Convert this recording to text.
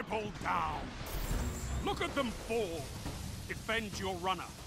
Triple down! Look at them fall! Defend your runner.